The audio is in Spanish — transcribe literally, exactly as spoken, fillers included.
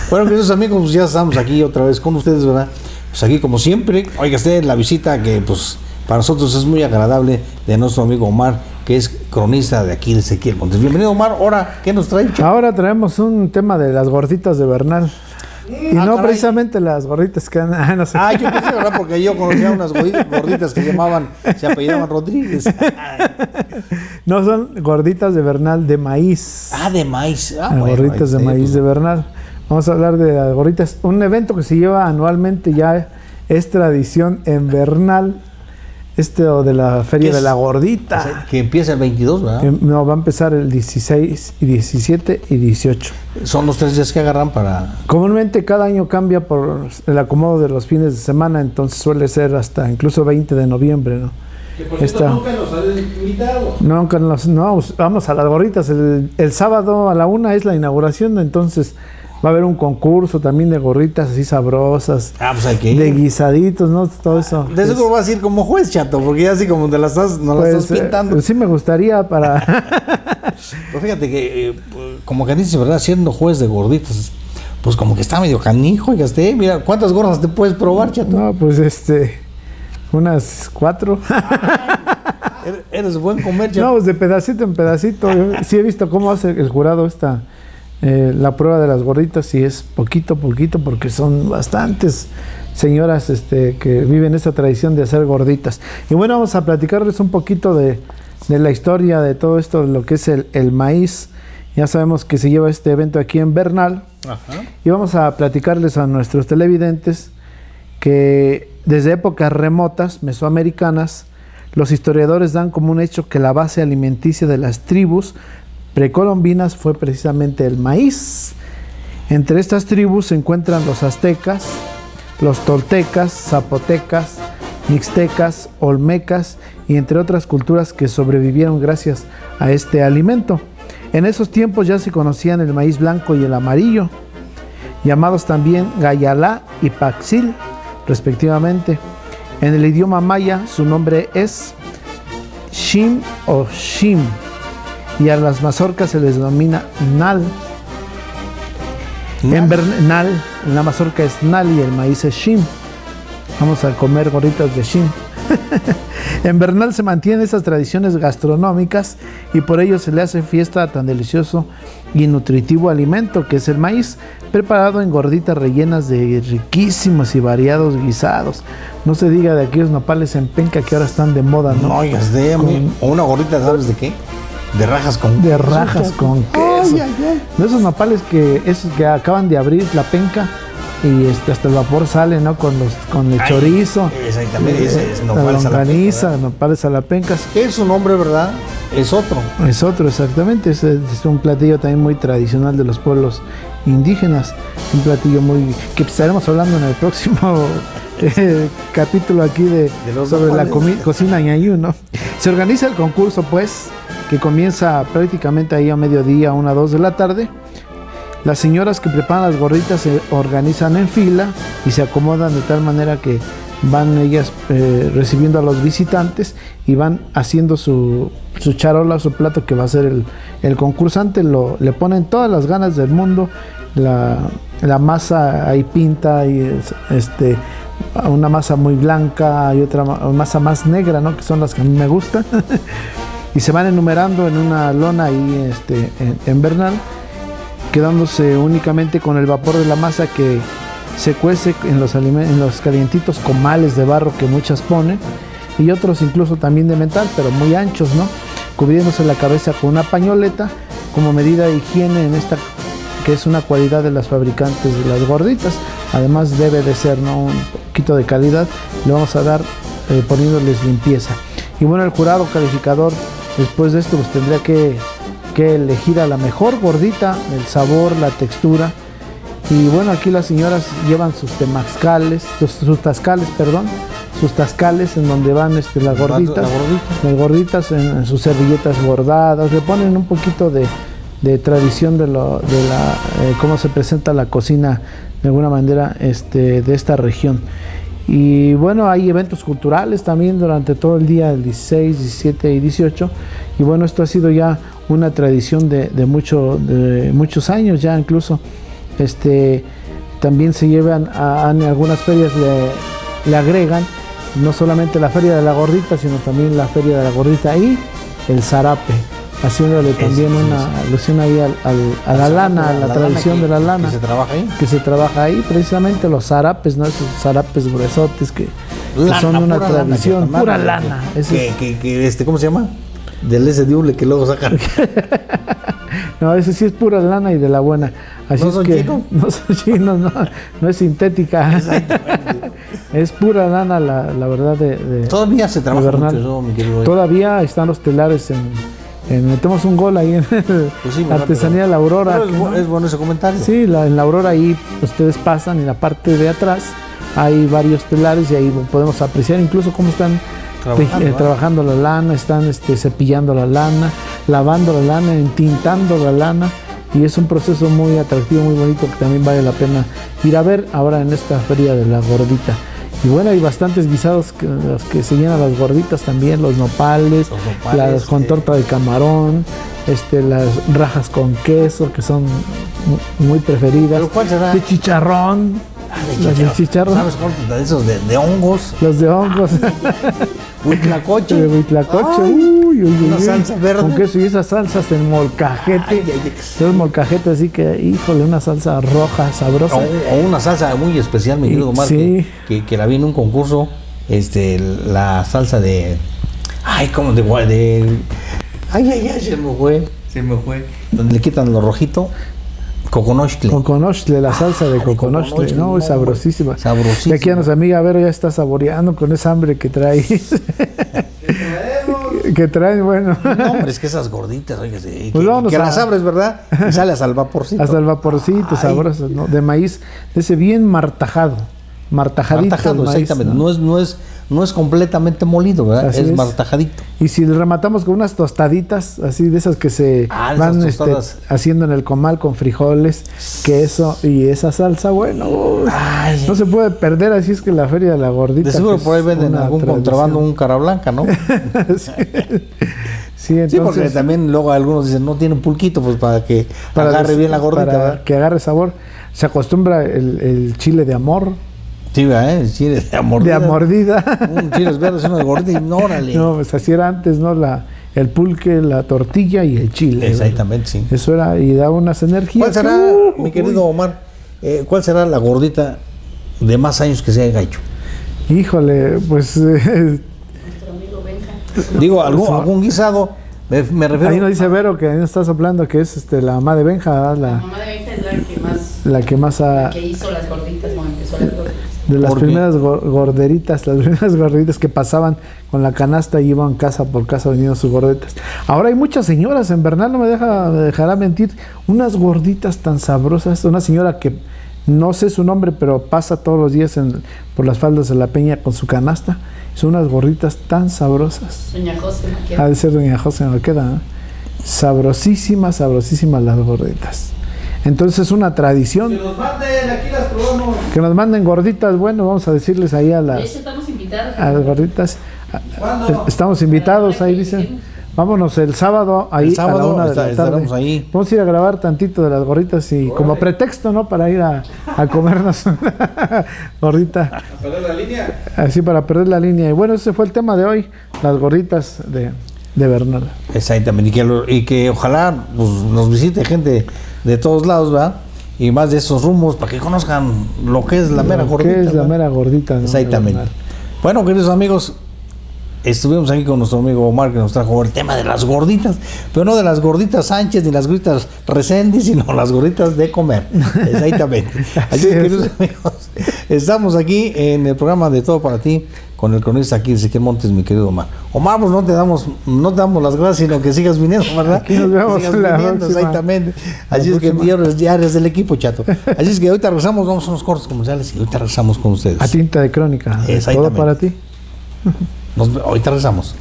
Bueno, queridos amigos, pues ya estamos aquí otra vez con ustedes, ¿verdad? Pues aquí como siempre, oiga usted la visita que pues para nosotros es muy agradable de nuestro amigo Omar, que es cronista de aquí de Ezequiel Montes. Bienvenido, Omar. Ahora, ¿qué nos trae? Ahora traemos un tema de las gorditas de Bernal. Y ah, no caray. Precisamente las gorditas que han... Ah, no sé. Ah, yo pensé, ¿verdad? Porque yo conocía unas gorditas que llamaban, se apellidaban Rodríguez. No, son gorditas de Bernal de maíz. Ah, de maíz. Ah, bueno, gorditas de maíz pues... de Bernal. Vamos a hablar de las gorditas. Un evento que se lleva anualmente, ya es tradición en Bernal. Este de la Feria de la Gordita. O sea, que empieza el veintidós, ¿verdad? Que, no, va a empezar el dieciséis, y diecisiete y dieciocho. Son los tres días que agarran para... Comúnmente cada año cambia por el acomodo de los fines de semana, entonces suele ser hasta incluso veinte de noviembre, ¿no? Que por cierto, Esta... nunca nos han invitado. Nunca nos... No, vamos a las gorditas. El, el sábado a la una es la inauguración, entonces... Va a haber un concurso también de gorritas así sabrosas, ah, pues hay que ir. De guisaditos, ¿no? Todo eso. De eso vas a ir como juez, chato, porque ya así como te la estás, no pues, la estás pintando. Eh, sí me gustaría para... Pues fíjate que, eh, como que dices, ¿verdad? Siendo juez de gorditas, pues como que está medio canijo, y este, mira, ¿cuántas gordas te puedes probar, chato? No, pues este, unas cuatro. Ay, eres buen comer, chato. No, pues de pedacito en pedacito. Yo sí he visto cómo hace el jurado esta... Eh, la prueba de las gorditas, y es poquito a poquito porque son bastantes señoras este, que viven esta tradición de hacer gorditas. Y bueno, vamos a platicarles un poquito de, de la historia de todo esto, de lo que es el, el maíz. Ya sabemos que se lleva este evento aquí en Bernal. Ajá. Y vamos a platicarles a nuestros televidentes que desde épocas remotas, mesoamericanas, los historiadores dan como un hecho que la base alimenticia de las tribus precolombinas fue precisamente el maíz. Entre estas tribus se encuentran los aztecas, los toltecas, zapotecas, mixtecas, olmecas y entre otras culturas que sobrevivieron gracias a este alimento. En esos tiempos ya se conocían el maíz blanco y el amarillo, llamados también gayalá y paxil, respectivamente. En el idioma maya su nombre es shim o shim, y a las mazorcas se les denomina nal. ¿Nal? En Bernal, la mazorca es nal y el maíz es shim. Vamos a comer gorditas de shim. En Bernal se mantienen esas tradiciones gastronómicas y por ello se le hace fiesta a tan delicioso y nutritivo alimento que es el maíz, preparado en gorditas rellenas de riquísimos y variados guisados. No se diga de aquellos nopales en penca que ahora están de moda, ¿no? No oigas, de con... o una gordita, ¿sabes de qué? De rajas con de rajas con queso. Ay, ay, ay. De esos nopales que esos que acaban de abrir la penca y este, hasta el vapor sale, ¿no? Con los con el ay, chorizo. Exactamente, ese es nopales la longaniza, a la penca, nopales a la penca. Es su nombre, ¿verdad? Es otro. Es otro, exactamente. Es, es un platillo también muy tradicional de los pueblos indígenas. Un platillo muy que estaremos hablando en el próximo eh, capítulo aquí de, de sobre la cocina ñayú, ¿no? Se organiza el concurso, pues, que comienza prácticamente ahí a mediodía, una, dos de la tarde. Las señoras que preparan las gorditas se organizan en fila y se acomodan de tal manera que van ellas eh, recibiendo a los visitantes y van haciendo su, su charola, su plato que va a ser el, el concursante. Lo, le ponen todas las ganas del mundo, la, la masa ahí pinta y este, una masa muy blanca y otra masa más negra, ¿no? Que son las que a mí me gustan. Y se van enumerando en una lona ahí este, en, en Bernal, quedándose únicamente con el vapor de la masa que se cuece en los, en los calientitos comales de barro que muchas ponen, y otros incluso también de metal, pero muy anchos, ¿no? Cubriéndose la cabeza con una pañoleta como medida de higiene en esta, que es una cualidad de las fabricantes de las gorditas. Además debe de ser, ¿no?, un poquito de calidad. Le vamos a dar eh, poniéndoles limpieza. Y bueno, el jurado calificador después de esto pues tendría que, que elegir a la mejor gordita, el sabor, la textura. Y bueno, aquí las señoras llevan sus temazcales, sus, sus tascales, perdón, sus tascales en donde van este, las gorditas, la gordita. las gorditas en, en sus servilletas bordadas. Le ponen un poquito de, de tradición de, lo, de la, eh, cómo se presenta la cocina de alguna manera este, de esta región. Y bueno, hay eventos culturales también durante todo el día, el dieciséis, diecisiete y dieciocho. Y bueno, esto ha sido ya una tradición de, de, mucho, de muchos años ya incluso. Este, también se llevan a, a en algunas ferias le, le agregan no solamente la feria de la gordita, sino también la feria de la gordita y el zarape, haciéndole también es, una sí, alusión ahí al, al, a la, la lana, a la, la tradición que, de la lana. Que se trabaja ahí. Que se trabaja ahí, precisamente los zarapes, ¿no? Esos zarapes gruesotes que, lana, que son una pura tradición, lana, pura lana. Que, que, que, que, este, ¿cómo se llama? Del ese diule que luego sacan. No, ese sí es pura lana y de la buena. Así ¿No es son que chinos? No son chinos, no, no es sintética. Es pura lana, la, la verdad. De, de Todavía se trabaja mucho eso, mi querido. Todavía están los telares en, en. Metemos un gol ahí en pues sí, Artesanía de la Aurora. Pero es, ¿no? Es bueno ese comentario. Sí, la, en la Aurora ahí ustedes pasan y en la parte de atrás hay varios telares y ahí podemos apreciar incluso cómo están trabajando, eh, trabajando la lana, están este, cepillando la lana, lavando la lana, entintando la lana. Y es un proceso muy atractivo, muy bonito, que también vale la pena ir a ver ahora en esta feria de la gordita. Y bueno, hay bastantes guisados que, los que se llenan las gorditas también, los nopales, los nopales las con eh. torta de camarón, este, las rajas con queso, que son muy preferidas. ¿Cuál será? De chicharrón. Ah, de las de chicharrón. ¿Sabes cuántos de esos de, de hongos? Los de hongos. Huitlacoche. De huitlacoche. Uy, uy, uy. Una salsa verde. Con queso y esas salsas en molcajete. Ay, ay, ay. Esos molcajetes, así que, híjole, una salsa roja, sabrosa. O, o una salsa muy especial, mi querido Omar, sí. que, que, que la vi en un concurso. Este, la salsa de. Ay, como de. de ay, ay, ay, se me fue. Se me fue. Donde le quitan lo rojito. Coconostle. Coconostle, la salsa de coconostle, coconostle, no, es sabrosísima. Sabrosísima. Y aquí a nuestra amiga Vero ya está saboreando con esa hambre que trae. que trae, bueno. No, hombre, es que esas gorditas, oye, sí, pues que, que a... las abres, ¿verdad? Y sale hasta el vaporcito. Hasta el vaporcito, sabroso, ¿no? De maíz, de ese bien martajado. Martajadito. Martajado, maíz, exactamente. ¿no? No, es, no, es, no es completamente molido, ¿verdad? Es, es martajadito. Y si le rematamos con unas tostaditas, así de esas que se ah, van este, haciendo en el comal con frijoles, queso y esa salsa, bueno, Ay, no se puede perder, así es que la feria de la gordita. De seguro por ahí venden algún tradición. Contrabando, un cara blanca, ¿no? sí. Sí, entonces, sí, porque también luego algunos dicen, no tienen pulquito, pues para que para agarre bien la gordita. Para ¿verdad? Que agarre sabor. Se acostumbra el, el chile de amor. Sí, ¿eh? El chile de mordida. De mordida. Un chile verde, uno de gordita y órale. No, pues así era antes, ¿no? La, el pulque, la tortilla y el chile. Exactamente, ¿verdad? Sí. Eso era, y daba unas energías. ¿Cuál será, uh, mi querido Omar, eh, cuál será la gordita de más años que se haya hecho? Híjole, pues... Eh, Nuestro amigo Benja. Digo, algún, algún guisado, me, me refiero... Ahí nos dice Vero que ahí está soplando que es este, la mamá de Benja. La, la mamá de Benja es la que más... La que más ha... La que hizo las gorditas, bueno, empezó las gorditas. De las primeras gorderitas, las primeras gorderitas que pasaban con la canasta y iban casa por casa vendiendo sus gorditas. Ahora hay muchas señoras, en Bernal no me, deja, me dejará mentir, unas gorditas tan sabrosas. Una señora que no sé su nombre, pero pasa todos los días en, por las faldas de la Peña con su canasta. Son unas gorditas tan sabrosas. Doña José Maqueda. Ha de ser Doña José Maqueda, ¿eh? Sabrosísimas, sabrosísimas las gorditas. Entonces es una tradición. Que nos manden, aquí las probamos. Que nos manden gorditas, bueno, vamos a decirles ahí a las... De hecho, estamos invitados. A las gorditas. ¿Cuándo? Estamos invitados, ahí dicen. Vámonos el sábado, ahí el sábado, a la una está, de la tarde. Ahí. Vamos a ir a grabar tantito de las gorditas y Órale. Como pretexto, ¿no? Para ir a, a comernos una gordita. ¿Para perder la línea? Así, para perder la línea. Y bueno, ese fue el tema de hoy, las gorditas de... de Bernal. Exactamente, y que, lo, y que ojalá pues, nos visite gente de todos lados, ¿verdad? Y más de esos rumbos para que conozcan lo que es la mera lo gordita. Que es la ¿verdad? mera gordita, ¿no? Exactamente. Bueno, queridos amigos, estuvimos aquí con nuestro amigo Omar que nos trajo el tema de las gorditas, pero no de las gorditas Sánchez ni las gorditas Reséndiz, sino las gorditas de comer. Exactamente. Así que, queridos amigos, estamos aquí en el programa de Todo para Ti con el cronista aquí, Ezequiel Montes, mi querido Omar. Omar, pues no te damos, no te damos las gracias, sino que sigas viniendo, ¿verdad? Aquí nos vemos en la próxima. Exactamente. Así la es próxima. Que ya eres del equipo, chato. Así es que ahorita regresamos, vamos a unos cortes comerciales y ahorita regresamos con ustedes. A tinta de crónica. Exactamente. Todo para ti. Nos, ahorita regresamos.